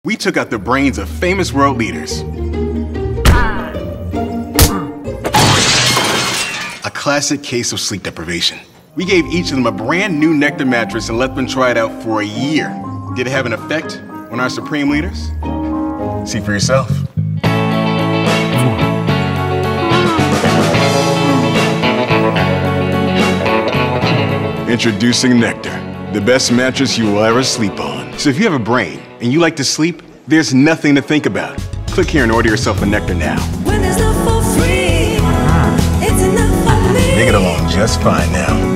We took out the brains of famous world leaders. A classic case of sleep deprivation. We gave each of them a brand new Nectar mattress and let them try it out for a year. Did it have an effect on our supreme leaders? See for yourself. Introducing Nectar, the best mattress you will ever sleep on. So if you have a brain and you like to sleep, there's nothing to think about. Click here and order yourself a Nectar now. When it's not for free, it's enough for me. They get along just fine now.